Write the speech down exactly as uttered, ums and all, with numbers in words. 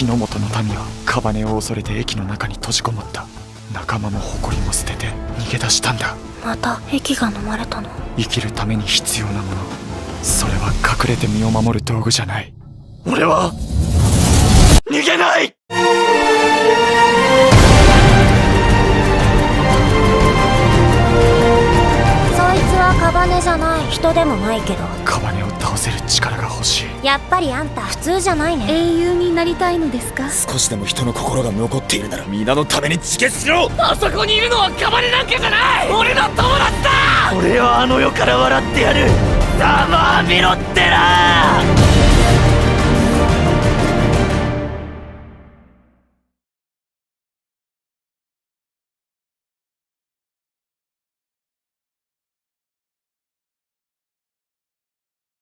日の本の民はカバネを恐れて駅の中に閉じこもった。仲間も誇りも捨てて逃げ出したんだ。 また駅が飲まれたの？ 生きるために必要なもの、それは隠れて身を守る道具じゃない。俺は逃げない。 そいつはカバネじゃない。人でもないけどカバネを倒せる力が欲しい。 やっぱりあんた普通じゃないね。 英雄になりたいのですか？ 少しでも人の心が残っているなら皆のために自決しろ。 あそこにいるのはカバネなんかじゃない。俺の友達だ。 俺はあの世から笑ってやる。ざまあみろってな。